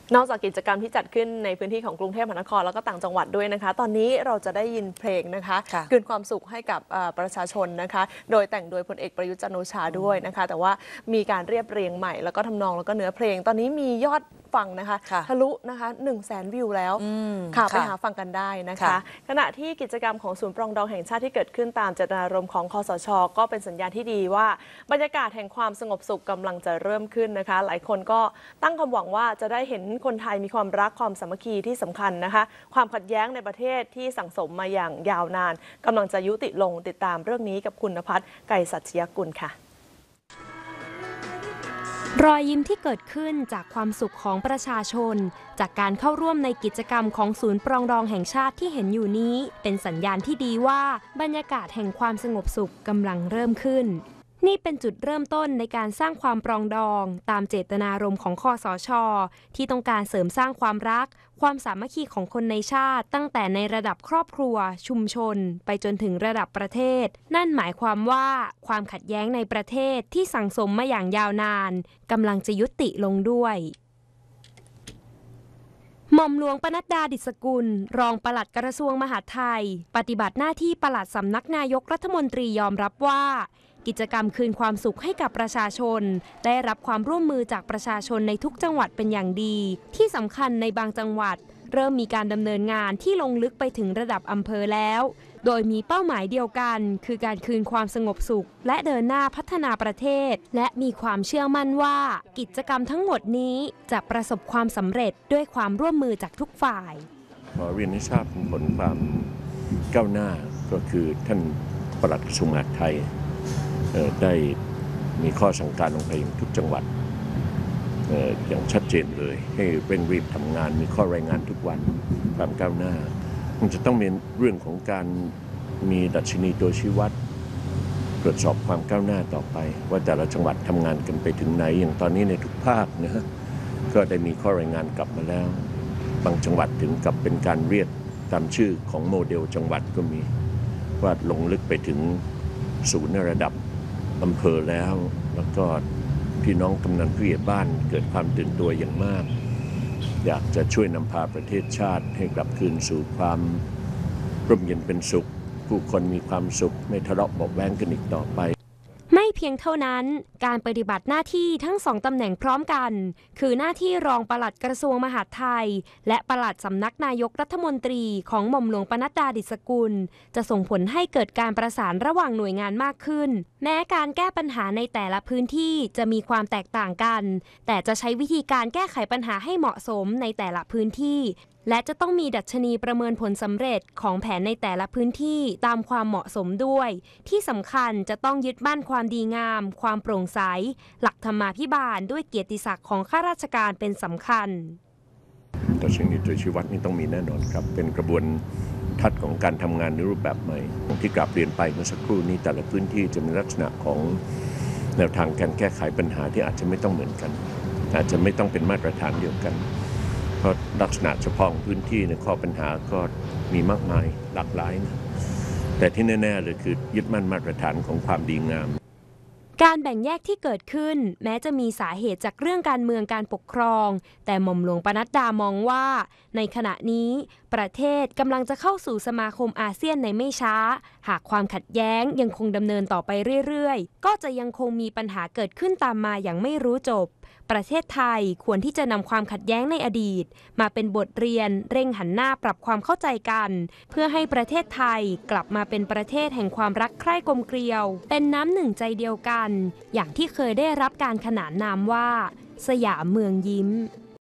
นอกจากกิจกรรมที่จัดขึ้นในพื้นที่ของกรุงเทพมหานครแล้วก็ต่างจังหวัดด้วยนะคะตอนนี้เราจะได้ยินเพลงนะคะคืนความสุขให้กับประชาชนนะคะโดยแต่งโดยพลเอกประยุทธ์จันทร์โอชาด้วยนะคะแต่ว่ามีการเรียบเรียงใหม่แล้วก็ทำนองแล้วก็เนื้อเพลงตอนนี้มียอดฟังนะคะทะลุนะคะ100,000 วิวแล้วค่ะไปหาฟังกันได้นะคะขณะที่กิจกรรมของศูนย์ปรองดองแห่งชาติที่เกิดขึ้นตามเจตนารมณ์ของคสช.ก็เป็นสัญญาณที่ดีว่าบรรยากาศแห่งความสงบสุขกำลังจะเริ่มขึ้นนะคะหลายคนก็ตั้งความหวังว่าจะได้เห็นคนไทยมีความรักความสามัคคีที่สำคัญนะคะความขัดแย้งในประเทศที่สั่งสมมาอย่างยาวนานกำลังจะยุติลงติดตามเรื่องนี้กับคุณณภัทร ไกรสัชยกุลค่ะรอยยิ้มที่เกิดขึ้นจากความสุขของประชาชนจากการเข้าร่วมในกิจกรรมของศูนย์ปรองดองแห่งชาติที่เห็นอยู่นี้เป็นสัญญาณที่ดีว่าบรรยากาศแห่งความสงบสุขกำลังเริ่มขึ้นนี่เป็นจุดเริ่มต้นในการสร้างความปรองดองตามเจตนารมณ์ของคสช.ที่ต้องการเสริมสร้างความรักความสามัคคีของคนในชาติตั้งแต่ในระดับครอบครัวชุมชนไปจนถึงระดับประเทศนั่นหมายความว่าความขัดแย้งในประเทศที่สั่งสมมาอย่างยาวนานกำลังจะยุติลงด้วยหม่อมหลวงปนัดดา ดิษกุลรองปลัดกระทรวงมหาดไทยปฏิบัติหน้าที่ปลัดสำนักนายกรัฐมนตรียอมรับว่ากิจกรรมคืนความสุขให้กับประชาชนได้รับความร่วมมือจากประชาชนในทุกจังหวัดเป็นอย่างดีที่สำคัญในบางจังหวัดเริ่มมีการดำเนินงานที่ลงลึกไปถึงระดับอำเภอแล้วโดยมีเป้าหมายเดียวกันคือการคืนความสงบสุขและเดินหน้าพัฒนาประเทศและมีความเชื่อมั่นว่ากิจกรรมทั้งหมดนี้จะประสบความสำเร็จด้วยความร่วมมือจากทุกฝ่ายขอเรียนให้ทราบผลความก้าวหน้าก็คือท่านปลัดกระทรวงมหาดไทยได้มีข้อสั่งการลงไปทุกจังหวัดอย่างชัดเจนเลยให้เร่งรีบทำงานมีข้อรายงานทุกวันความก้าวหน้ามันจะต้องเป็นเรื่องของการมีดัชนีตัวชี้วัดตรวจสอบความก้าวหน้าต่อไปว่าแต่ละจังหวัดทำงานกันไปถึงไหนอย่างตอนนี้ในทุกภาคนะฮะก็ได้มีข้อรายงานกลับมาแล้วบางจังหวัดถึงกับเป็นการเรียกตามชื่อของโมเดลจังหวัดก็มีว่าลงลึกไปถึงศูนย์ระดับอำเภอแล้วก็พี่น้องกำนันผู้ใหญ่บ้านเกิดความตื่นตัวอย่างมากอยากจะช่วยนำพาประเทศชาติให้กลับคืนสู่ความร่มเย็นเป็นสุขผู้คนมีความสุขไม่ทะเลาะเบาะแว้งกันอีกต่อไปไม่เพียงเท่านั้นการปฏิบัติหน้าที่ทั้ง2ตำแหน่งพร้อมกันคือหน้าที่รองปลัดกระทรวงมหาดไทยและปลัดสำนักนายกรัฐมนตรีของหม่อมหลวงปนัดดา ดิษกุลจะส่งผลให้เกิดการประสานระหว่างหน่วยงานมากขึ้นแม้การแก้ปัญหาในแต่ละพื้นที่จะมีความแตกต่างกันแต่จะใช้วิธีการแก้ไขปัญหาให้เหมาะสมในแต่ละพื้นที่และจะต้องมีดัชนีประเมินผลสำเร็จของแผนในแต่ละพื้นที่ตามความเหมาะสมด้วยที่สำคัญจะต้องยึดมั่นความดีงามความโปร่งใสหลักธรรมาภิบาลด้วยเกียรติศักดิ์ของข้าราชการเป็นสำคัญดัชนีตัวชี้วัดนี่ต้องมีแน่นอนครับเป็นกระบวนทัศน์ของการทำงานในรูปแบบใหม่ที่กลับเรียนไปเมื่อสักครู่นี้แต่ละพื้นที่จะมีลักษณะของแนวทางการแก้ไขปัญหาที่อาจจะไม่ต้องเหมือนกันอาจจะไม่ต้องเป็นมาตรฐานเดียวกันเพราะลักษณะเฉพาะของพื้นที่ในข้อปัญหาก็มีมากมายหลากหลายนะแต่ที่แน่ๆเลยคือยึดมั่นมาตรฐานของความดีงามการแบ่งแยกที่เกิดขึ้นแม้จะมีสาเหตุจากเรื่องการเมืองการปกครองแต่หม่อมหลวงปนัดดามองว่าในขณะนี้ประเทศกำลังจะเข้าสู่สมาคมอาเซียนในไม่ช้าหากความขัดแย้งยังคงดำเนินต่อไปเรื่อยๆก็จะยังคงมีปัญหาเกิดขึ้นตามมาอย่างไม่รู้จบประเทศไทยควรที่จะนำความขัดแย้งในอดีตมาเป็นบทเรียนเร่งหันหน้าปรับความเข้าใจกันเพื่อให้ประเทศไทยกลับมาเป็นประเทศแห่งความรักใคร่กลมเกลียวเป็นน้ำหนึ่งใจเดียวกันอย่างที่เคยได้รับการขนานนามว่าสยามเมืองยิ้ม